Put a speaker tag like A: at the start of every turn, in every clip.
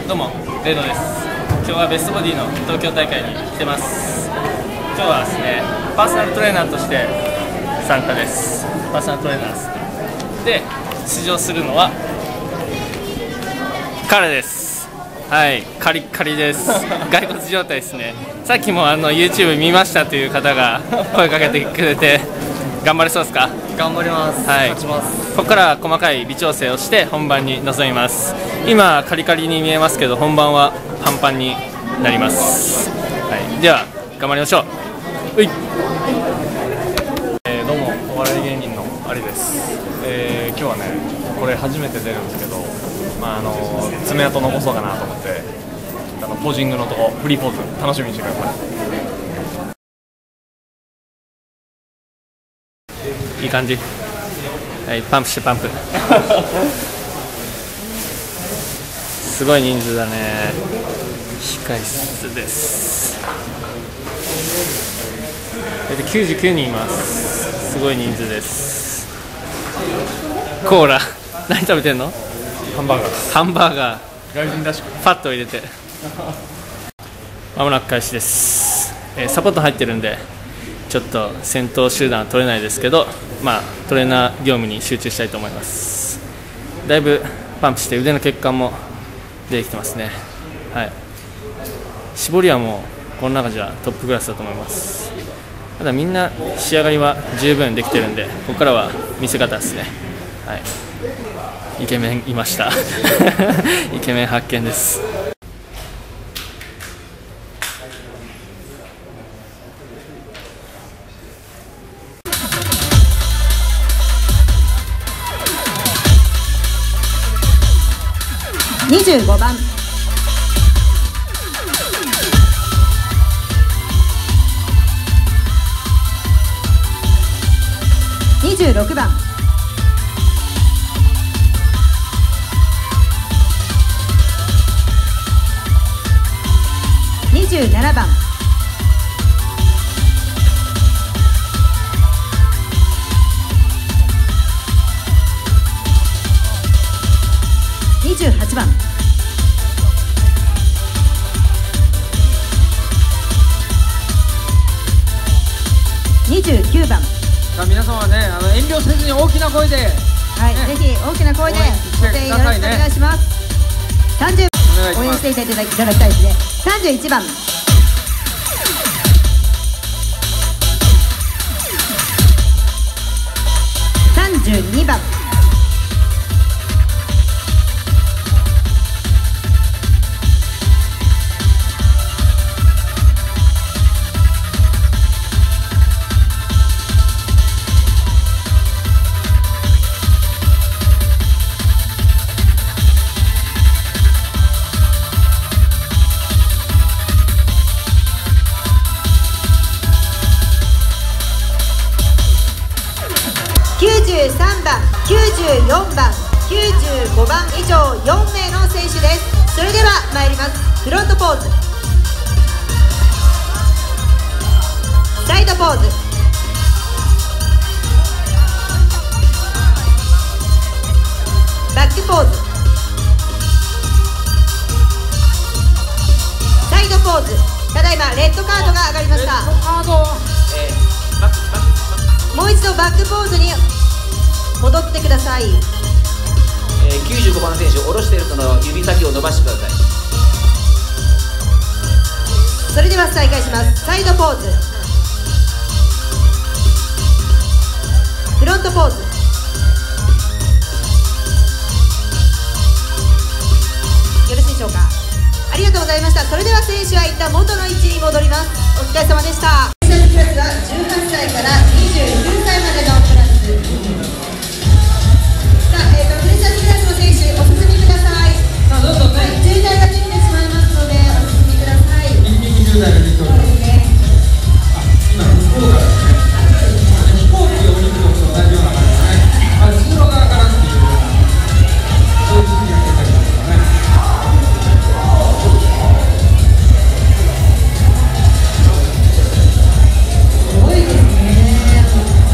A: どうも、レイドです。今日はベストボディの東京大会に来てます。今日はですね、パーソナルトレーナーとして参加です。パーソナルトレーナーです。で、出場するのは彼です。はい、カリッカリです。骸骨状態ですね。さっきもYouTube 見ましたという方が声かけてくれて、頑張れそうですか？
B: 頑張ります。
A: はい、
B: 勝ちます。
A: ここから細かい微調整をして本番に臨みます。今カリカリに見えますけど、本番はパンパンになります。はい、では頑張りましょう。うい。
C: どうも、お笑い芸人のアリです。今日はね、これ初めて出るんですけど、爪痕残そうかなと思って、ポージングのとこ、フリーポーズ楽しみにしてくださ
A: いい感じ。はい、パンプしてパンプ。すごい人数だね。控室です。99人います。すごい人数です。コーラ何食べてんの？
C: い。ハンバーガー。
A: ハンバーガー。
C: 外人らしく。
A: パッと入れて。まもなく開始です。サポート入ってるんで、ちょっと先頭集団は取れないですけど、トレーナー業務に集中したいと思います。だいぶパンプして腕の血管も出てきてますね。はい、絞りはもうこの中じゃトップクラスだと思います。ただみんな仕上がりは十分できてるんで、ここからは見せ方ですね。はい、イケメンいました。イケメン発見です。
D: 25番26番27番28番29番。
B: 皆様はね、遠慮せずに大きな声で、
D: はい、ぜひ大きな声でご声援よろしくお願いします。30番応援していただきたいですね。31番32番93番、94番、95番以上4名の選手です。それでは参ります。フロントポーズ、サイドポーズ、バックポーズ、サイドポーズ。ただいまレッドカードが上がりました。もう一度バックポーズに戻ってください。
E: 95番選手、下ろしている人の指先を伸ばしてください。
D: それでは再開します。サイドポーズ、フロントポーズ、よろしいでしょうか。ありがとうございました。それでは選手は一旦元の位置に戻ります。お疲れ様でした。クラスは18歳から29歳までのクラス。プレッシャークラスの選手、お進みください。どうぞ、はい、渋滞ができてしまいますので、お進みください。人力渋滞ができております。今、向こうからですね、飛行機を降りるのと同じような感じですね。後ろ側からっていうような、そういう時期が出たりですかね。すごいですね。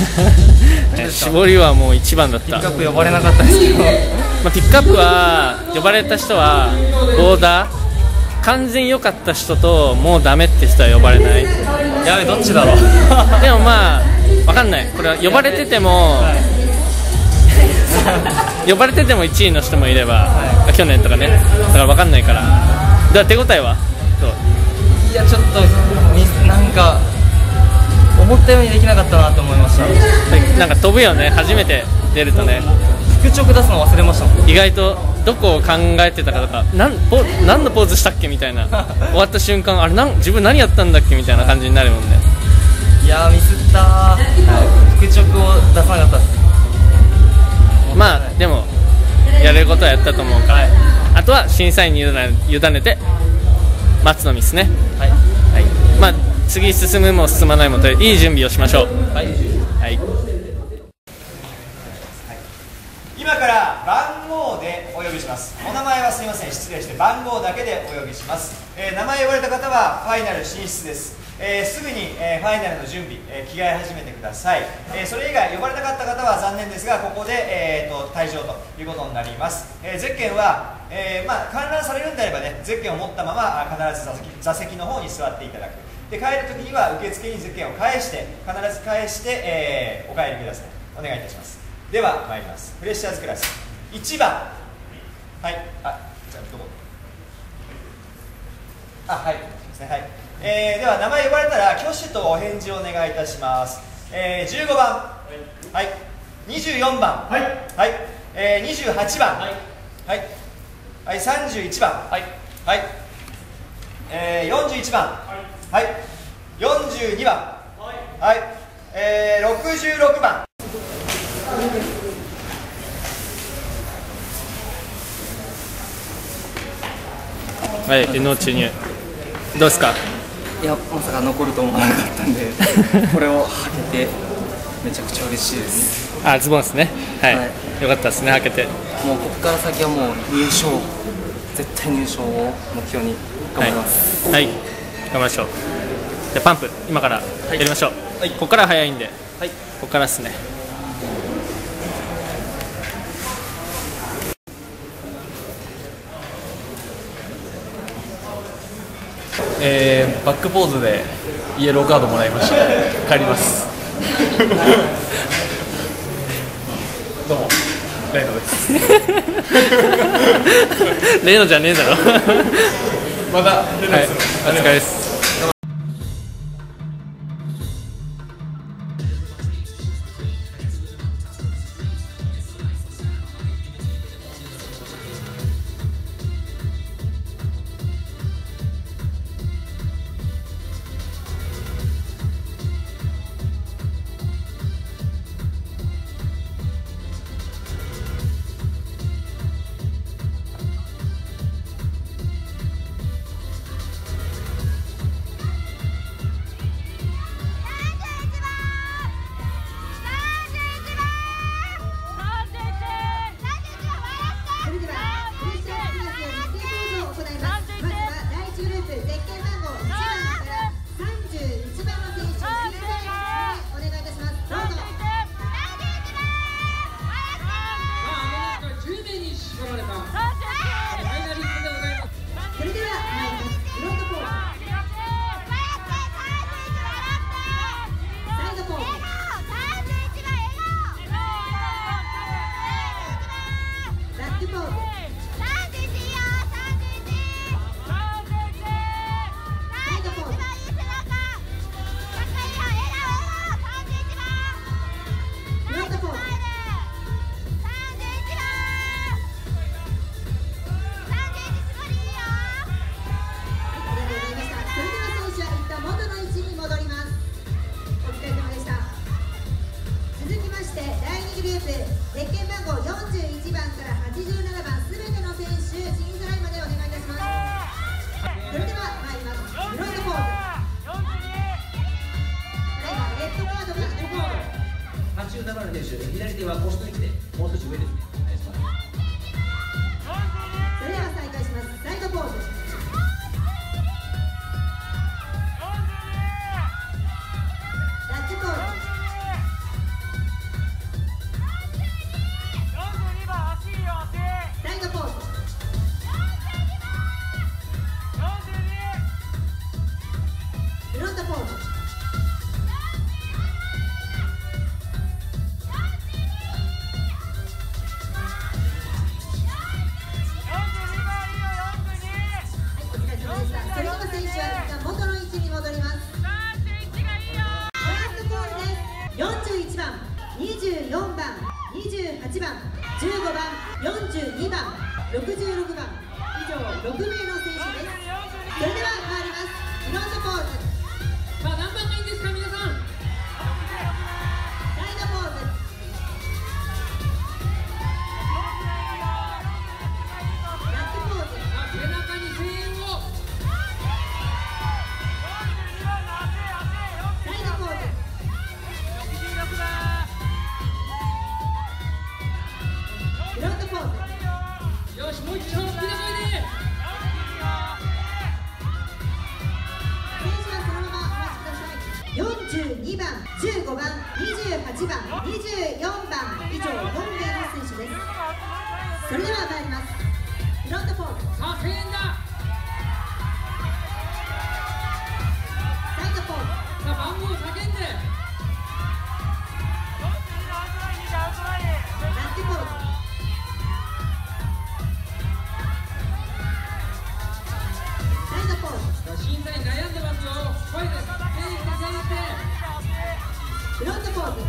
A: 絞りはもう一番だった。
B: ピックアップ呼ばれなかったですけど、
A: まあ、ピックアップは呼ばれた人はボーダー完全良かった人ともうダメって人は呼ばれない。
B: やべどっちだろう
A: でもまあ分かんない。これは呼ばれてても、呼ばれてても1位の人もいれば、去年とかね、だから分かんないから。だから手応えはどう？
B: いやちょっとなんか思ったようにできなかったなと思いました。
A: なんか飛ぶよね、初めて出るとね。
B: 腹直出すの忘れましたもん。
A: 意外とどこを考えてたかとか、何のポーズしたっけみたいな終わった瞬間、あれ自分何やったんだっけみたいな感じになるもんね。
B: いやミスったー、腹直を出さなかったです。
A: まあでもやれることはやったと思うから、あとは審査員に委ねて待つのみですね。
B: はい、
A: はい、まあ次進むも進まないもといい準備をしましょう。
B: はい、
A: はい、
F: 今から番号でお呼びします。お名前はすみません、失礼して番号だけでお呼びします。名前呼ばれた方はファイナル進出です。すぐに、ファイナルの準備、着替え始めてください。それ以外呼ばれなかった方は残念ですが、ここで、退場ということになります。ゼッケンは、観覧されるんであればね、ゼッケンを持ったまま必ず座席の方に座っていただく。で帰るときには受付にゼッケンを返して必ず返して、お帰りください。お願いいたします。では参ります。フレッシャーズクラス1番、はい、じゃあどこ、はいですね、はい。では名前呼ばれたら挙手とお返事をお願いいたします。15番、はい、24番、はい、はい、28番、はい、はい、はい、31番、はい、はい、41番、はい、42番、はい、66番。
A: はい、脳注入どうですか？
B: いやまさか残ると思わなかったんでこれを履けてめちゃくちゃ嬉しいです。
A: あ、ズボンですね。はい、
B: はい、
A: よかったですね、履けて。
B: もうここから先はもう入賞、絶対入賞を目標に頑張ります。
A: はい、はい、頑張りましょう。じゃあパンプ今からやりましょう。はい、ここから早いんで、はい、ここからですね。
C: バックポーズでイエローカードもらいました。帰ります。どうもレイノです。
A: レイノじゃねえだろ。
C: また連絡する。
A: お疲れです。
E: 左手はポストに来て、もう少し上ですね。お願いします。
D: それでは再開します。サイドポーズ。ラッチポーズ。 24番、28番、15番、42番、66番、以上6名の選手です。それでは参ります。フロントポーズ。
G: さあ何番がいいんですか皆さん。
D: サイドポーズ。ラックポーズ。
G: さあ背中に声援を。
D: サイドポーズ。フロントポーズ。
G: よしもう一丁大きな声で。
D: 42番、15番、28番、24番、以上4名の選手です。それでは参ります。フロントポーズ。
G: さあ声援だ。
D: サイドポーズ。
G: さあ番号を叫んで。
D: ラックポーズ。サイドポーズ。
G: 審査員悩んでますよ。声です。
D: フロントポーズ。選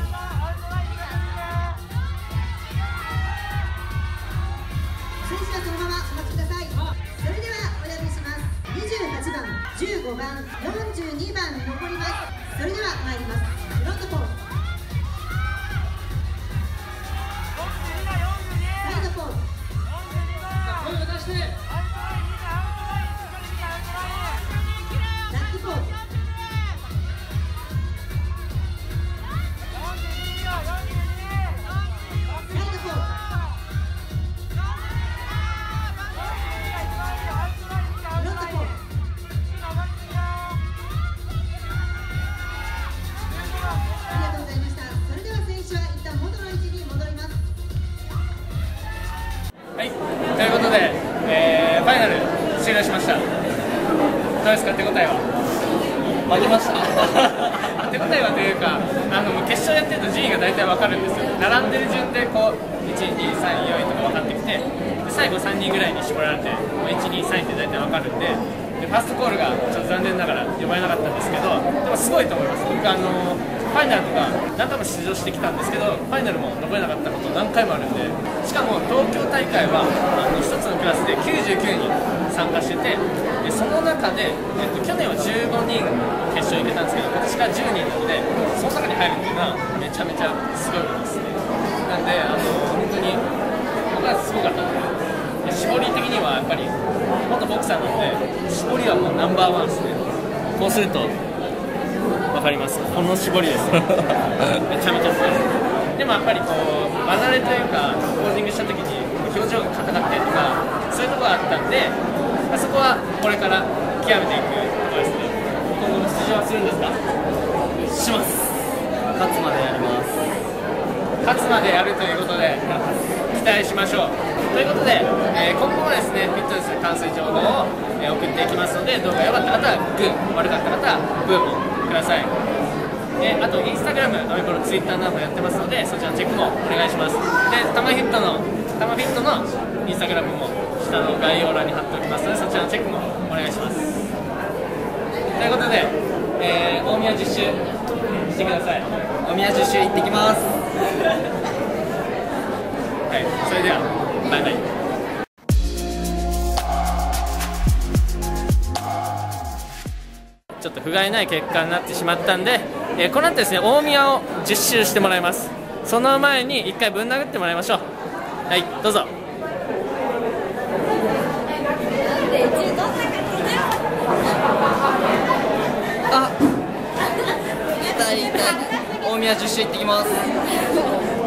D: 手はそのままお待ちください。それではお呼びします。28番、15番、42番残ります。それでは参ります。フロントポーズ。サイドポーズ。
G: 声を出して。
D: ラックポーズ。
A: はい、ということで、ファイナル終了しました。どうですか、手応えは。
B: 負けました。
A: 手応えはというか、もう決勝やってると順位が大体分かるんですよ。並んでる順でこう1、2、3、4位とか分かってきて、で最後3人ぐらいに絞られて、もう1、2、3位って大体分かるんで、ファーストコールがちょっと残念ながら呼ばれなかったんですけど、でもすごいと思います。僕ファイナルとか何回も出場してきたんですけど、ファイナルも残れなかったこと何回もあるんで、しかも東京大会は1つのクラスで99人参加してて、でその中で、去年は15人決勝行けたんですけど、今年から10人なので、その中に入るっていうのはめちゃめちゃすごいことですね。なんで本当に僕はすごかったので、絞り的にはやっぱり元ボクサーなので、絞りはもうナンバーワンですね。こうするとわかります。この絞りですめちゃめちゃすごいです。でもやっぱりこう離れというかポージングした時に表情が硬かったりとかそういうところがあったんで、そこはこれから極めていくところですね。今後も出場はするんですか？します。
B: 勝つまでやります。
A: 勝つまでやるということで期待しましょう。ということで、今後もですねフィットネスに関する情報を、送っていきますので、動画良かった方はグー、悪かった方はブーもください。あとインスタグラム、アメブロ、ツイッターなどもやってますので、そちらのチェックもお願いします。で、タマフィットのインスタグラムも下の概要欄に貼っておきますので、そちらのチェックもお願いします。ということで、大宮10周してください。
B: 大宮10周行ってきます。
A: はい、それではバイバイ。ちょっと不甲斐ない結果になってしまったんで、この後ですね大宮を10周してもらいます。その前に1回ぶん殴ってもらいましょう。はい、どうぞ。
B: あ、痛い痛い。大宮10周行ってきます。